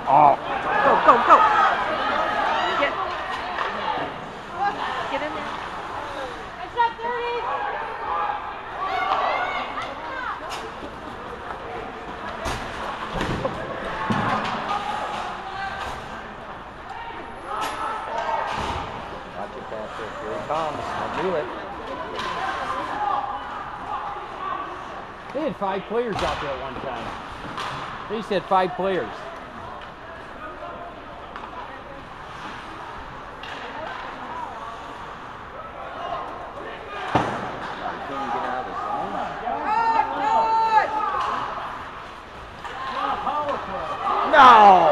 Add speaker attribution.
Speaker 1: Oh.
Speaker 2: Go, go, go. Get in there.
Speaker 3: Nice shot, 30.
Speaker 1: Watch it, Patrick. Here he comes. I'll do it.
Speaker 4: They had 5 players out there at one time. They used to have 5 players.
Speaker 1: No!